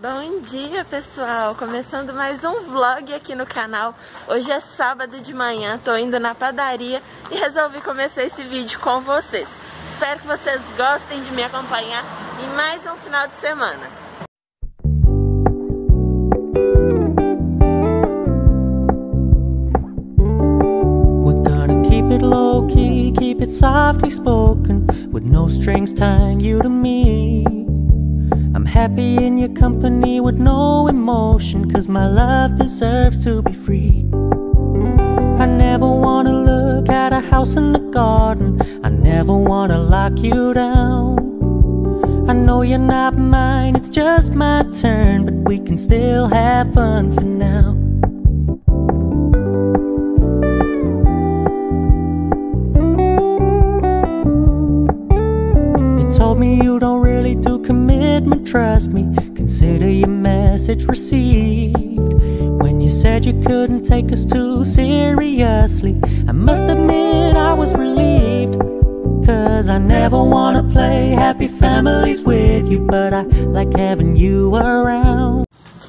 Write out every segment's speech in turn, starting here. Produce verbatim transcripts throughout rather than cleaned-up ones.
Bom dia, pessoal! Começando mais um vlog aqui no canal. Hoje é sábado de manhã, tô indo na padaria e resolvi começar esse vídeo com vocês. Espero que vocês gostem de me acompanhar em mais um final de semana. We're gonna keep it low key, keep it softly spoken, with no strings tying you to me. I'm happy in your company with no emotion, cause my love deserves to be free. I never wanna look at a house in the garden, I never wanna lock you down. I know you're not mine, it's just my turn, but we can still have fun for now. Told me you don't really do commitment, trust me, consider your message received. When you said you couldn't take us too seriously, I must admit I was relieved, cause I never wanna play happy families with you, but I like having you around.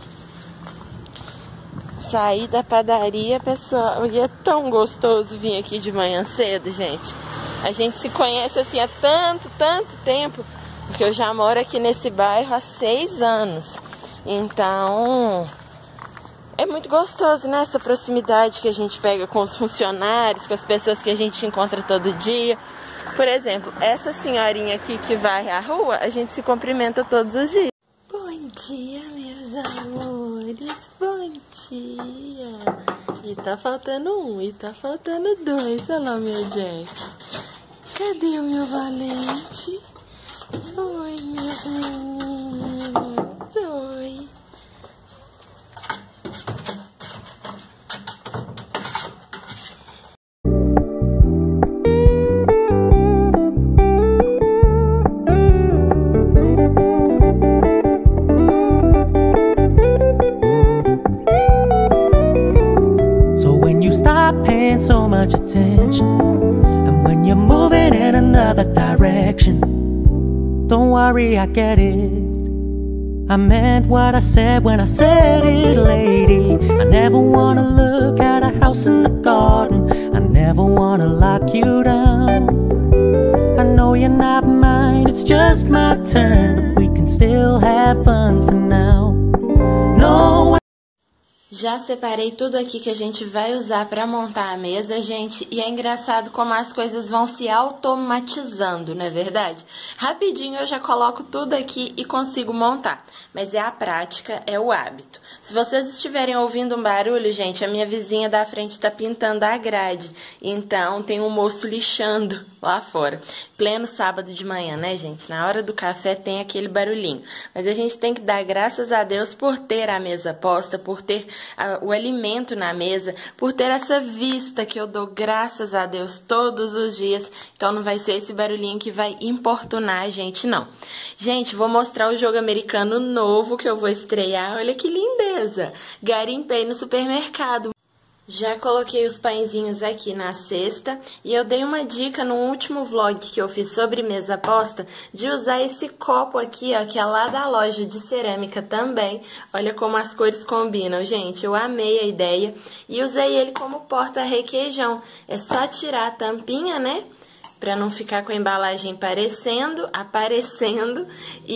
Saí da padaria, pessoal, e é tão gostoso vir aqui de manhã cedo, gente. A gente se conhece assim há tanto, tanto tempo, porque eu já moro aqui nesse bairro há seis anos. Então, é muito gostoso, né? Essa proximidade que a gente pega com os funcionários, com as pessoas que a gente encontra todo dia. Por exemplo, essa senhorinha aqui que vai à rua, a gente se cumprimenta todos os dias. Bom dia, meus amores, bom dia. E tá faltando um, e tá faltando dois, olha lá, meu Jack. Cadê o meu valente? Oi, meus meninos. Oi. So when you stop paying so much attention, when you're moving in another direction, don't worry, I get it. I meant what I said when I said it, lady. I never wanna look at a house in the garden, I never wanna lock you down. I know you're not mine, it's just my turn, but we can still have fun for now. No. Já separei tudo aqui que a gente vai usar para montar a mesa, gente, e é engraçado como as coisas vão se automatizando, não é verdade? Rapidinho eu já coloco tudo aqui e consigo montar, mas é a prática, é o hábito. Se vocês estiverem ouvindo um barulho, gente, a minha vizinha da frente está pintando a grade, então tem um moço lixando lá fora. Pleno sábado de manhã, né, gente? Na hora do café tem aquele barulhinho, mas a gente tem que dar graças a Deus por ter a mesa posta, por ter o alimento na mesa, por ter essa vista que eu dou graças a Deus todos os dias. Então não vai ser esse barulhinho que vai importunar a gente, não. Gente, vou mostrar o jogo americano novo que eu vou estrear. Olha que lindeza! Garimpei no supermercado. Já coloquei os pãezinhos aqui na cesta e eu dei uma dica no último vlog que eu fiz sobre mesa posta de usar esse copo aqui, ó, que é lá da loja de cerâmica também. Olha como as cores combinam, gente. Eu amei a ideia e usei ele como porta-requeijão. É só tirar a tampinha, né? Pra não ficar com a embalagem parecendo, aparecendo.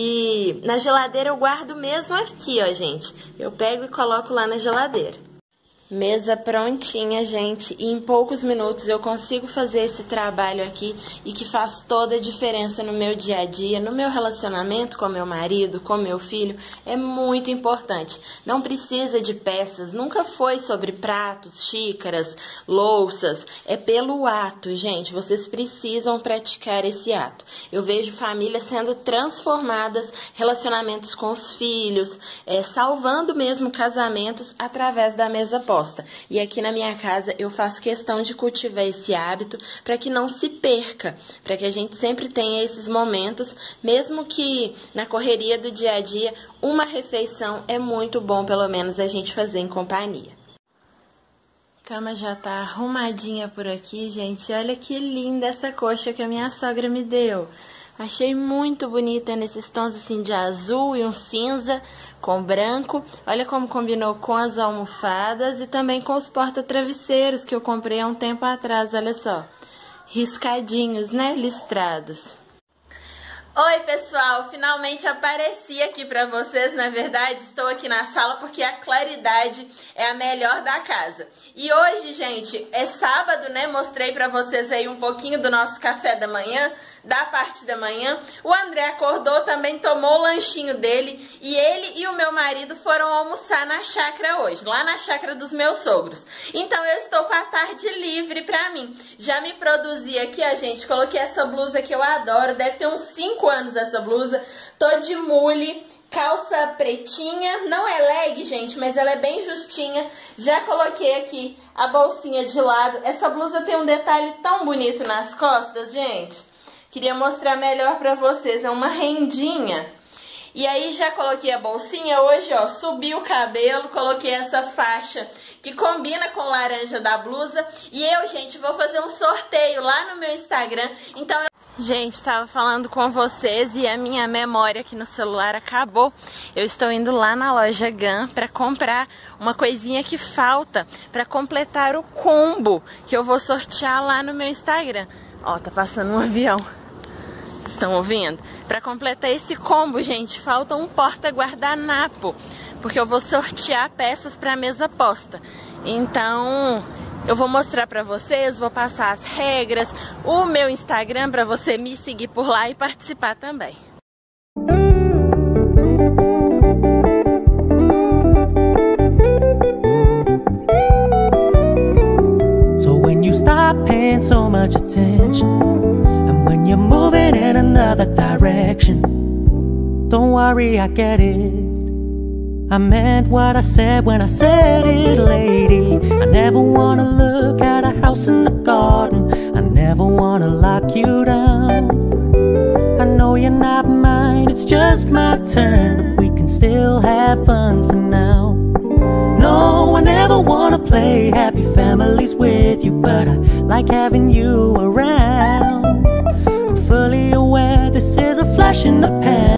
E na geladeira eu guardo mesmo aqui, ó, gente. Eu pego e coloco lá na geladeira. Mesa prontinha, gente, e em poucos minutos eu consigo fazer esse trabalho aqui e que faz toda a diferença no meu dia a dia, no meu relacionamento com meu marido, com meu filho, é muito importante. Não precisa de peças, nunca foi sobre pratos, xícaras, louças, é pelo ato, gente, vocês precisam praticar esse ato. Eu vejo famílias sendo transformadas, relacionamentos com os filhos, é, salvando mesmo casamentos através da mesa posta. E aqui na minha casa eu faço questão de cultivar esse hábito para que não se perca, para que a gente sempre tenha esses momentos, mesmo que na correria do dia a dia, uma refeição é muito bom pelo menos a gente fazer em companhia. A cama já tá arrumadinha por aqui, gente. Olha que linda essa coxa que a minha sogra me deu. Achei muito bonita nesses tons assim de azul e um cinza com branco. Olha como combinou com as almofadas e também com os porta-travesseiros que eu comprei há um tempo atrás, olha só. Riscadinhos, né? Listrados. Oi, pessoal! Finalmente apareci aqui pra vocês. Na verdade, estou aqui na sala porque a claridade é a melhor da casa. E hoje, gente, é sábado, né? Mostrei pra vocês aí um pouquinho do nosso café da manhã, da parte da manhã. O André acordou, também tomou o lanchinho dele e ele e o meu marido foram almoçar na chácara hoje, lá na chácara dos meus sogros. Então eu estou com a tarde livre pra mim. Já me produzi aqui, a gente, coloquei essa blusa que eu adoro, deve ter uns cinco anos essa blusa. Tô de mule, calça pretinha, não é leg, gente, mas ela é bem justinha. Já coloquei aqui a bolsinha de lado. Essa blusa tem um detalhe tão bonito nas costas, gente. Queria mostrar melhor pra vocês, é uma rendinha. E aí já coloquei a bolsinha hoje, ó, subi o cabelo, coloquei essa faixa que combina com o laranja da blusa. E eu, gente, vou fazer um sorteio lá no meu Instagram, então... Eu... Gente, tava falando com vocês e a minha memória aqui no celular acabou. Eu estou indo lá na loja Gun pra comprar uma coisinha que falta pra completar o combo que eu vou sortear lá no meu Instagram. Ó, tá passando um avião. Estão ouvindo? Para completar esse combo, gente, falta um porta-guardanapo, porque eu vou sortear peças para a mesa posta. Então, eu vou mostrar para vocês, vou passar as regras, o meu Instagram para você me seguir por lá e participar também. So when you stop paying so much attention, when you're moving in another direction, don't worry, I get it. I meant what I said when I said it, lady. I never wanna look at a house in the garden. I never wanna lock you down. I know you're not mine, it's just my turn, but we can still have fun for now. No, I never wanna play happy families with you, but I like having you around. I'm fully aware this is a flash in the pan.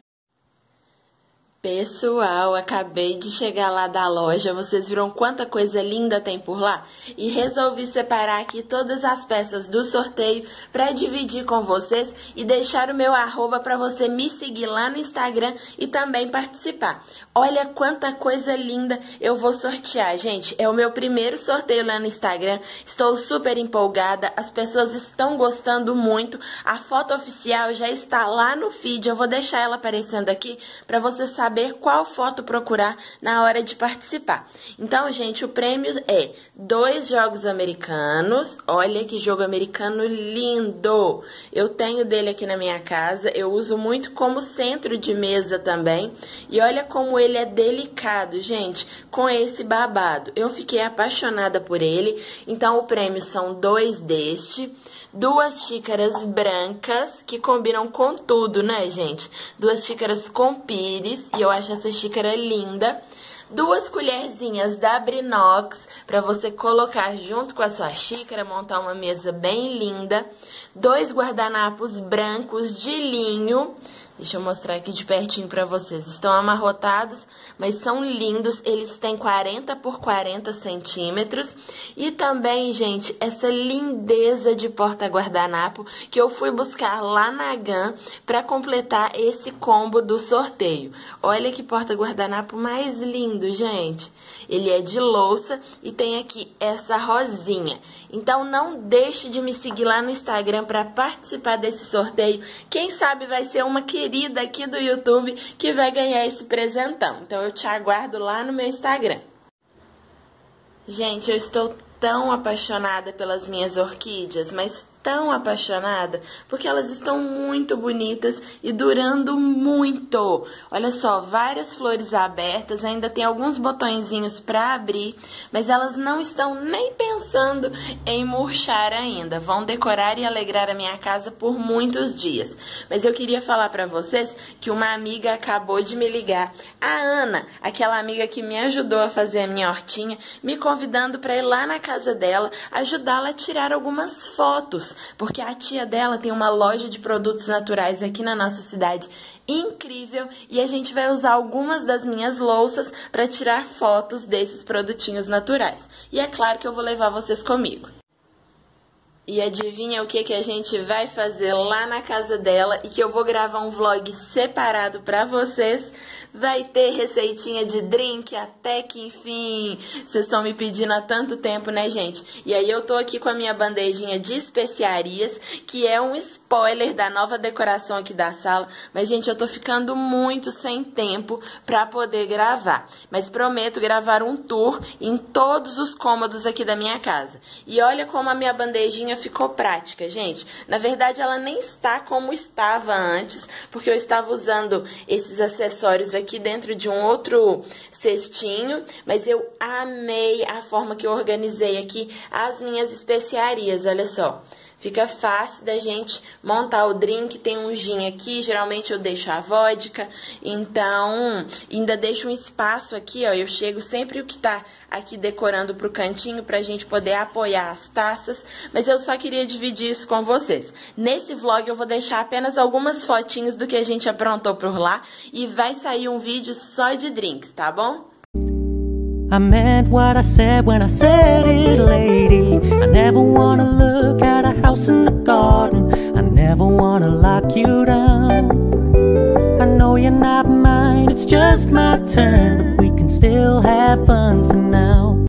Pessoal, acabei de chegar lá da loja, vocês viram quanta coisa linda tem por lá? E resolvi separar aqui todas as peças do sorteio para dividir com vocês e deixar o meu arroba para você me seguir lá no Instagram e também participar. Olha quanta coisa linda eu vou sortear, gente. É o meu primeiro sorteio lá no Instagram, estou super empolgada, as pessoas estão gostando muito. A foto oficial já está lá no feed, eu vou deixar ela aparecendo aqui para você saber saber qual foto procurar na hora de participar. Então, gente, o prêmio é dois jogos americanos. Olha que jogo americano lindo! Eu tenho dele aqui na minha casa, eu uso muito como centro de mesa também. E olha como ele é delicado, gente, com esse babado. Eu fiquei apaixonada por ele. Então, o prêmio são dois deste, duas xícaras brancas, que combinam com tudo, né, gente? Duas xícaras com pires, e eu acho essa xícara linda. Duas colherzinhas da Brinox, para você colocar junto com a sua xícara, montar uma mesa bem linda. Dois guardanapos brancos de linho. Deixa eu mostrar aqui de pertinho para vocês. Estão amarrotados, mas são lindos. Eles têm quarenta por quarenta centímetros. E também, gente, essa lindeza de porta-guardanapo que eu fui buscar lá na Gun para completar esse combo do sorteio. Olha que porta-guardanapo mais lindo, gente. Ele é de louça e tem aqui essa rosinha. Então, não deixe de me seguir lá no Instagram para participar desse sorteio. Quem sabe vai ser uma querida aqui do YouTube que vai ganhar esse presentão. Então, eu te aguardo lá no meu Instagram. Gente, eu estou tão apaixonada pelas minhas orquídeas, mas tão apaixonada, porque elas estão muito bonitas e durando muito. Olha só, várias flores abertas, ainda tem alguns botõezinhos para abrir, mas elas não estão nem pensando em murchar ainda. Vão decorar e alegrar a minha casa por muitos dias. Mas eu queria falar para vocês que uma amiga acabou de me ligar, a Ana, aquela amiga que me ajudou a fazer a minha hortinha, me convidando para ir lá na casa dela, ajudá-la a tirar algumas fotos. produtos, porque a tia dela tem uma loja de produtos naturais aqui na nossa cidade incrível e a gente vai usar algumas das minhas louças para tirar fotos desses produtinhos naturais. E é claro que eu vou levar vocês comigo. E adivinha o que, que a gente vai fazer lá na casa dela e que eu vou gravar um vlog separado pra vocês. Vai ter receitinha de drink até que enfim. Vocês estão me pedindo há tanto tempo, né, gente? E aí eu tô aqui com a minha bandejinha de especiarias, que é um spoiler da nova decoração aqui da sala. Mas, gente, eu tô ficando muito sem tempo pra poder gravar. Mas prometo gravar um tour em todos os cômodos aqui da minha casa. E olha como a minha bandejinha ficou prática, gente. Na verdade, ela nem está como estava antes, porque eu estava usando esses acessórios aqui dentro de um outro cestinho, mas eu amei a forma que eu organizei aqui as minhas especiarias, olha só. Fica fácil da gente montar o drink, tem um gin aqui, geralmente eu deixo a vodka, então ainda deixo um espaço aqui, ó, eu chego sempre o que tá aqui decorando pro cantinho pra gente poder apoiar as taças, mas eu só queria dividir isso com vocês. Nesse vlog eu vou deixar apenas algumas fotinhos do que a gente aprontou por lá e vai sair um vídeo só de drinks, tá bom? I meant what I said when I said it, lady. I never wanna look at a house in the garden. I never wanna lock you down. I know you're not mine, it's just my turn, but we can still have fun for now.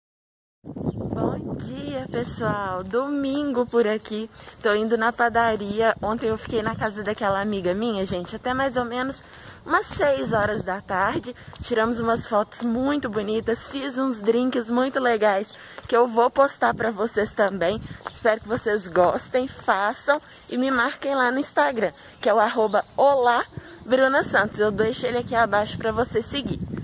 Bom dia, pessoal! Domingo por aqui. Tô indo na padaria. Ontem eu fiquei na casa daquela amiga minha, gente, até mais ou menos umas seis horas da tarde, tiramos umas fotos muito bonitas, fiz uns drinks muito legais que eu vou postar pra vocês também. Espero que vocês gostem, façam e me marquem lá no Instagram, que é o arroba Olá Bruna Santos. Eu deixo ele aqui abaixo pra você seguir.